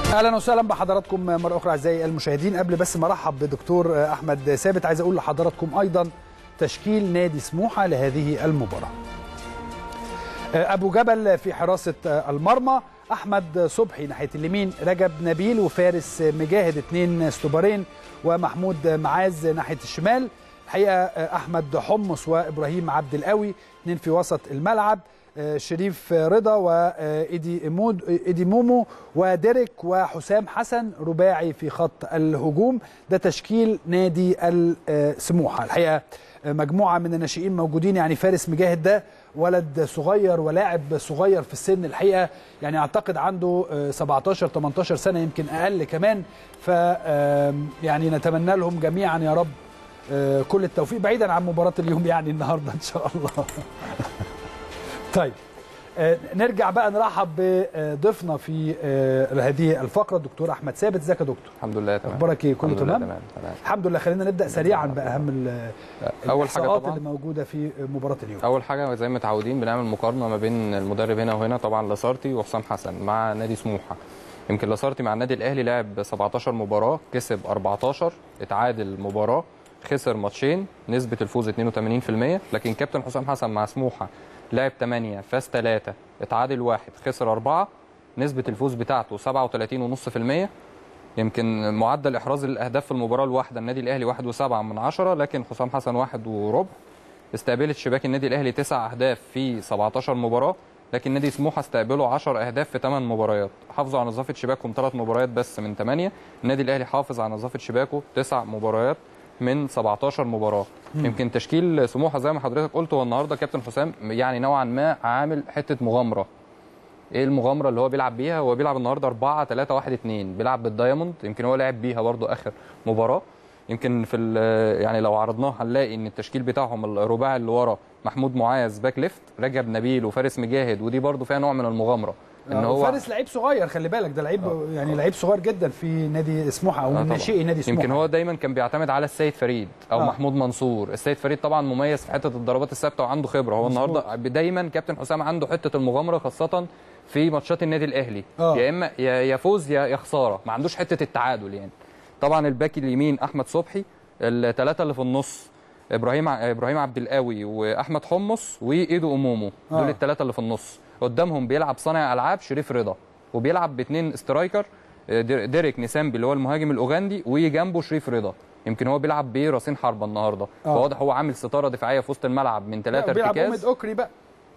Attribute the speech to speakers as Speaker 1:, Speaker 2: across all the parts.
Speaker 1: اهلا وسهلا بحضراتكم مره اخرى اعزائي المشاهدين. قبل بس ما ارحب بدكتور احمد ثابت عايز اقول لحضراتكم ايضا تشكيل نادي سموحه لهذه المباراه. ابو جبل في حراسه المرمى، احمد صبحي ناحيه اليمين، رجب نبيل وفارس مجاهد اثنين استوبرين، ومحمود معاذ ناحيه الشمال. الحقيقه احمد حمص وابراهيم عبد القوي اثنين في وسط الملعب، شريف رضا وايدي مومو وديريك وحسام حسن رباعي في خط الهجوم. ده تشكيل نادي السموحه. الحقيقه مجموعه من الناشئين موجودين، يعني فارس مجاهد ده ولد صغير ولاعب صغير في السن، الحقيقه يعني اعتقد عنده 17 18 سنه يمكن اقل كمان. ف يعني نتمنى لهم جميعا يا رب كل التوفيق بعيدا عن مباراه اليوم يعني النهارده ان شاء الله. طيب نرجع بقى نرحب بضيفنا في هذه الفقره الدكتور احمد ثابت. ازيك يا دكتور؟
Speaker 2: الحمد لله تمام.
Speaker 1: اخبارك ايه؟ كله تمام؟
Speaker 2: تمام.
Speaker 1: الحمد لله. خلينا نبدا سريعا باهم
Speaker 2: اول حاجه طبعا
Speaker 1: اللي موجوده في مباراه اليوم.
Speaker 2: اول حاجه زي ما متعودين بنعمل مقارنه ما بين المدرب هنا وهنا، طبعا لاسارتي وحسام حسن مع نادي سموحه. يمكن لاسارتي مع النادي الاهلي لعب 17 مباراه، كسب 14، اتعادل مباراه، خسر ماتشين، نسبه الفوز 82%. لكن كابتن حسام حسن مع سموحه لعب 8، فاز 3، اتعادل 1، خسر 4، نسبة الفوز بتاعته 37.5%. يمكن معدل إحراز الأهداف في المباراة الواحدة النادي الأهلي 1.7، لكن حسام حسن 1.25. استقبلت شباك النادي الأهلي 9 أهداف في 17 مباراة، لكن نادي سموحة استقبلوا 10 أهداف في 8 مباريات. حافظوا على نظافة شباكهم 3 مباريات بس من 8. النادي الأهلي حافظ على نظافة شباكه 9 مباريات من 17 مباراه. يمكن تشكيل سموحه زي ما حضرتك قلت، هو النهارده كابتن حسام يعني نوعا ما عامل حته مغامره. ايه المغامره اللي هو بيلعب بيها؟ هو بيلعب النهارده 4-3-1-2، بيلعب بالدايموند. يمكن هو لعب بيها برضو اخر مباراه. يمكن في يعني لو عرضناه هنلاقي ان التشكيل بتاعهم الرباعي اللي ورا محمود معاذ باك ليفت، رجب نبيل وفارس مجاهد، ودي برضو فيها نوع من المغامره. ان هو
Speaker 1: فارس لعيب صغير، خلي بالك ده لعيب يعني لعيب صغير جدا في نادي سموحه او من ناشئي نادي سموحه.
Speaker 2: يمكن هو دايما كان بيعتمد على السيد فريد او محمود منصور. السيد فريد طبعا مميز في حته الضربات الثابته وعنده خبره. هو النهارده دايما كابتن حسام عنده حته المغامره، خاصه في ماتشات النادي الاهلي. يا اما يا فوز يا خساره، ما عندوش حته التعادل يعني. طبعا الباك اليمين احمد صبحي، الثلاثه اللي في النص ابراهيم عبد القوي واحمد حمص وايدو امومو، دول الثلاثه اللي في النص. قدامهم بيلعب صانع العاب شريف رضا، وبيلعب باثنين سترايكر، ديريك نسامبي اللي هو المهاجم الاوغندي، وجنبه شريف رضا. يمكن هو بيلعب براسين حربه النهارده. فواضح هو عامل ستاره دفاعيه في وسط الملعب من 3 ارتكاز.
Speaker 1: بيلعب اوميد اوكري بقى.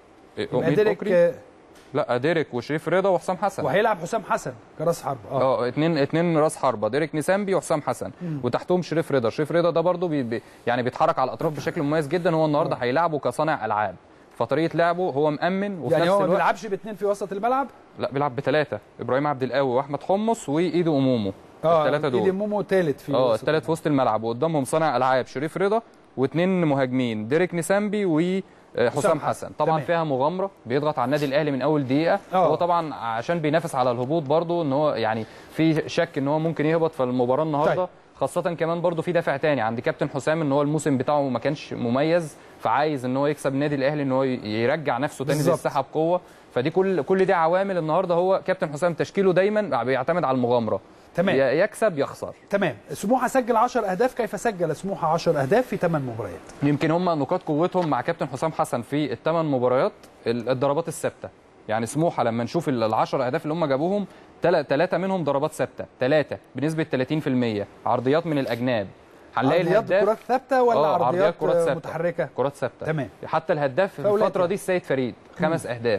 Speaker 2: ديريك لا، ديريك وشريف رضا وحسام حسن،
Speaker 1: وهيلعب حسام حسن كراس حربه.
Speaker 2: اتنين راس حربه، ديريك نسامبي وحسام حسن، وتحتهم شريف رضا. شريف رضا ده برده يعني بيتحرك على الاطراف بشكل مميز جدا. هو النهارده هيلعبه كصانع العاب، فطريقه لعبه هو مأمن، وفي
Speaker 1: يعني
Speaker 2: نفس الوقت
Speaker 1: هو ما بيلعبش باثنين في وسط الملعب،
Speaker 2: لا بيلعب ب3، ابراهيم عبد القوي واحمد حمص وايدو امومو. الثلاثه دول
Speaker 1: ايدو امومو ثالث في وسط
Speaker 2: الثلاث في وسط الملعب، وقدامهم صانع العاب شريف رضا واثنين مهاجمين ديريك نسامبي وحسام حسن. طبعا فيها مغامره، بيضغط على النادي الاهلي من اول دقيقه. هو طبعا عشان بينافس على الهبوط برضه، ان هو يعني في شك ان هو ممكن يهبط في المباراه النهارده. خاصة كمان برضو في دافع تاني عند كابتن حسام، ان هو الموسم بتاعه ما كانش مميز، فعايز ان هو يكسب النادي الاهلي، ان هو يرجع نفسه تاني للساحه بقوه. فدي كل دي عوامل. النهارده هو كابتن حسام تشكيله دايما بيعتمد على المغامره.
Speaker 1: تمام.
Speaker 2: يكسب يخسر.
Speaker 1: تمام. سموحه سجل 10 اهداف، كيف سجل سموحه 10 اهداف في 8 مباريات؟
Speaker 2: يمكن هم نقاط قوتهم مع كابتن حسام حسن في ال8 مباريات الضربات الثابته. يعني سموحه لما نشوف ال10 اهداف اللي هم جابوهم، 3 منهم ضربات ثابته، 3 بنسبه 30%، عرضيات من الاجناب. هنلاقي
Speaker 1: الهداف كرات ثابته ولا عرضيات
Speaker 2: كرات ثابته؟
Speaker 1: متحركه،
Speaker 2: كرات ثابته.
Speaker 1: تمام.
Speaker 2: حتى الهداف في الفتره دي السيد فريد 5 اهداف.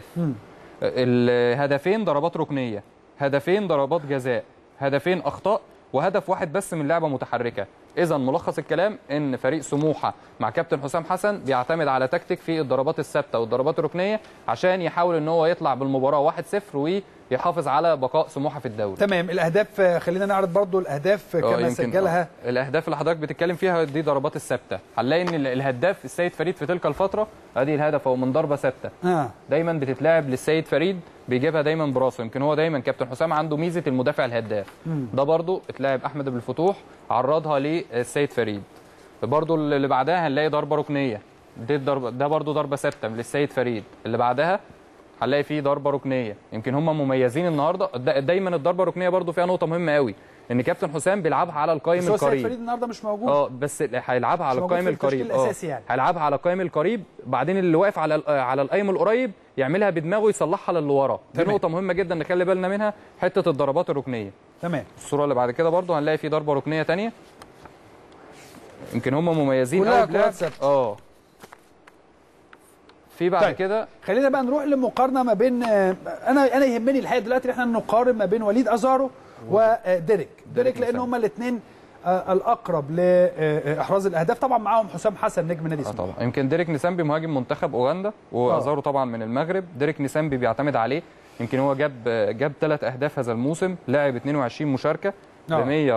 Speaker 2: الهدفين ضربات ركنيه، هدفين ضربات جزاء، هدفين اخطاء، وهدف واحد بس من لعبه متحركه. اذا ملخص الكلام ان فريق سموحه مع كابتن حسام حسن بيعتمد على تكتيك في الضربات الثابته والضربات الركنيه، عشان يحاول ان هو يطلع بالمباراه 1-0 ويحافظ على بقاء سموحه في الدوري.
Speaker 1: تمام. الاهداف خلينا نعرض برضو الاهداف كما سجلها.
Speaker 2: الاهداف اللي حضرتك بتتكلم فيها دي ضربات الثابته. هنلاقي ان الهداف السيد فريد في تلك الفتره، ادي الهدف هو من ضربه ثابته. دايما بتتلعب للسيد فريد، بيجيبها دايما براسه. يمكن هو دايما كابتن حسام عنده ميزه المدافع الهداف. ده برضو اتلعب احمد ابو الفتوح، عرضها للسيد فريد. برضو اللي بعدها هنلاقي ضربه ركنيه، ده برضو ضربه ثابته للسيد فريد. اللي بعدها هنلاقي فيه ضربه ركنيه. يمكن هم مميزين النهارده. دايما الضربه الركنيه برده فيها نقطه مهمه قوي، ان كابتن حسام بيلعبها على القائم القريب.
Speaker 1: سيد فريد النهارده مش موجود.
Speaker 2: بس هيلعبها على القائم القريب.
Speaker 1: يعني.
Speaker 2: هيلعبها على القائم القريب، بعدين اللي واقف على القائم القريب يعملها بدماغه يصلحها للي ورا. دي نقطه مهمه جدا نخلي بالنا منها، حته الضربات الركنيه.
Speaker 1: تمام.
Speaker 2: الصوره اللي بعد كده برده هنلاقي في ضربه ركنيه ثانيه. يمكن هم مميزين
Speaker 1: قوي
Speaker 2: بلعب. في بعد كده
Speaker 1: خلينا بقى نروح لمقارنه ما بين انا يهمني الحقيقه دلوقتي احنا نقارن ما بين وليد ازارو وديريك لان هم الاثنين الاقرب لاحراز الاهداف. طبعا معاهم حسام حسن نجم نادي سموحه.
Speaker 2: طبعا يمكن ديريك نسامبي مهاجم منتخب اوغندا، وازارو طبعا من المغرب. ديريك نسامبي بيعتمد عليه. يمكن هو جاب 3 اهداف هذا الموسم، لاعب 22 مشاركه ب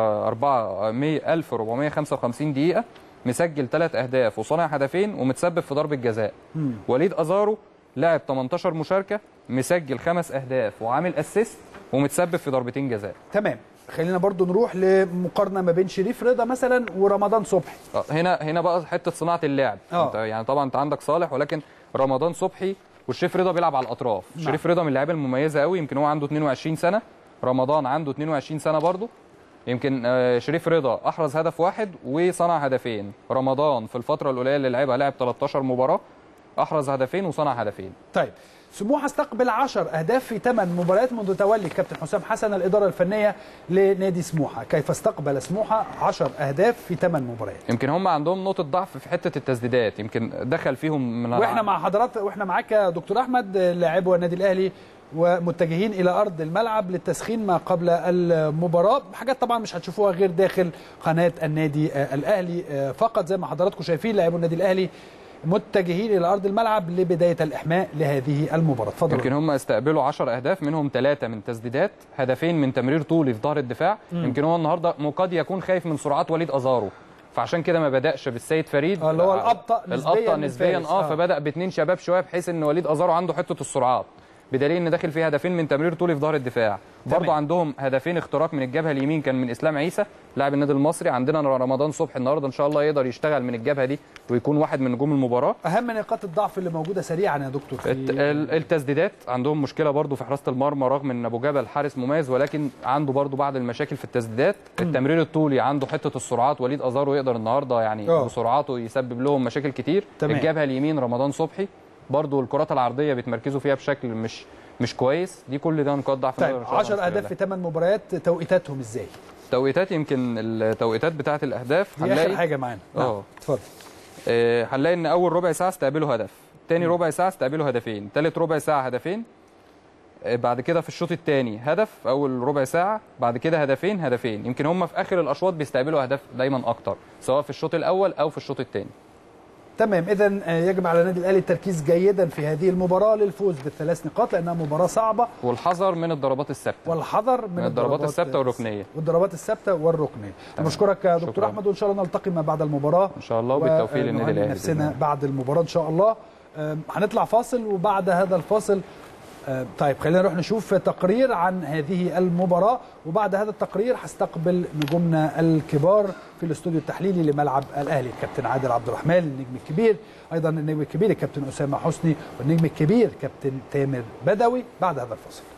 Speaker 2: 1455 دقيقه، مسجل 3 اهداف وصانع هدفين ومتسبب في ضربه جزاء. وليد ازارو لاعب 18 مشاركه، مسجل 5 اهداف وعامل اسيست ومتسبب في ضربتين جزاء.
Speaker 1: تمام. خلينا برضو نروح لمقارنه ما بين شريف رضا مثلا ورمضان صبحي.
Speaker 2: هنا بقى حته صناعه اللعب. يعني طبعا انت عندك صالح، ولكن رمضان صبحي وشريف رضا بيلعب على الاطراف. شريف رضا من اللعيبه المميزه قوي، يمكن هو عنده 22 سنه، رمضان عنده 22 سنه برضو. يمكن شريف رضا احرز هدف واحد وصنع هدفين. رمضان في الفتره القليله اللي لعبها لعب 13 مباراه، احرز هدفين وصنع هدفين.
Speaker 1: طيب، سموحه استقبل 10 اهداف في 8 مباريات منذ تولي كابتن حسام حسن الاداره الفنيه لنادي سموحه. كيف استقبل سموحه 10 اهداف في 8 مباريات؟
Speaker 2: يمكن هم عندهم نقطه ضعف في حته التسديدات، يمكن دخل فيهم من
Speaker 1: واحنا مع حضرات واحنا معاك يا دكتور احمد لاعبو النادي الاهلي ومتجهين الى ارض الملعب للتسخين ما قبل المباراه. حاجات طبعا مش هتشوفوها غير داخل قناه النادي الاهلي فقط. زي ما حضراتكم شايفين لاعبو النادي الاهلي متجهين الى ارض الملعب لبدايه الاحماء لهذه المباراه. اتفضل.
Speaker 2: يمكن هم استقبلوا 10 اهداف، منهم 3 من تسديدات، هدفين من تمرير طولي في ظهر الدفاع. يمكن هو النهارده قد يكون خايف من سرعات وليد ازارو، فعشان كده ما بداش بالسيد فريد
Speaker 1: اللي هو الابطا
Speaker 2: نسبيا فبدا باثنين شباب شويه، بحيث ان وليد ازارو عنده حته السرعات، بدليل ان داخل فيه هدفين من تمرير طولي في ظهر الدفاع. برضه عندهم هدفين اختراق من الجبهه اليمين، كان من اسلام عيسى لاعب النادي المصري. عندنا رمضان صبحي النهارده ان شاء الله يقدر يشتغل من الجبهه دي ويكون واحد من نجوم المباراه.
Speaker 1: اهم نقاط الضعف اللي موجوده سريعا يا دكتور في
Speaker 2: التسديدات. عندهم مشكله برضه في حراسه المرمى، رغم ان ابو جبل حارس مميز ولكن عنده برضه بعض المشاكل في التسديدات. التمرير الطولي عنده حته السرعات، وليد ازارو يقدر النهارده يعني بسرعاته يسبب لهم مشاكل كتير. الجبهه اليمين رمضان صبحي برضه الكرات العرضيه بيتمركزوا فيها بشكل مش كويس. دي كل ده نقاط ضعف.
Speaker 1: طيب 10 اهداف في 8 مباريات، توقيتاتهم ازاي؟
Speaker 2: توقيتات، يمكن التوقيتات بتاعه الاهداف
Speaker 1: دي اخر حاجه معانا. اتفضل.
Speaker 2: هنلاقي ان اول ربع ساعه استقبلوا هدف، ثاني ربع ساعه استقبلوا هدفين، ثالث ربع ساعه هدفين، بعد كده في الشوط الثاني هدف اول ربع ساعه، بعد كده هدفين. يمكن هم في اخر الاشواط بيستقبلوا اهداف دايما اكتر، سواء في الشوط الاول او في الشوط الثاني.
Speaker 1: تمام. اذا يجب على النادي الاهلي التركيز جيدا في هذه المباراه للفوز ب3 نقاط، لانها مباراه صعبه.
Speaker 2: والحذر من الضربات الثابته.
Speaker 1: والحذر من
Speaker 2: الضربات الثابته والركنيه.
Speaker 1: والضربات الثابته والركنيه. بشكرك يا دكتور احمد، وان شاء الله نلتقي ما بعد المباراه
Speaker 2: ان شاء الله، وبالتوفيق للنادي الاهلي
Speaker 1: نفسنا بعد المباراه ان شاء الله. هنطلع فاصل، وبعد هذا الفاصل طيب خلينا نروح نشوف تقرير عن هذه المباراة، وبعد هذا التقرير هستقبل نجومنا الكبار في الاستوديو التحليلي لملعب الأهلي، الكابتن عادل عبد الرحمن النجم الكبير، أيضا النجم الكبير الكابتن أسامة حسني، والنجم الكبير كابتن تامر بدوي. بعد هذا الفاصل.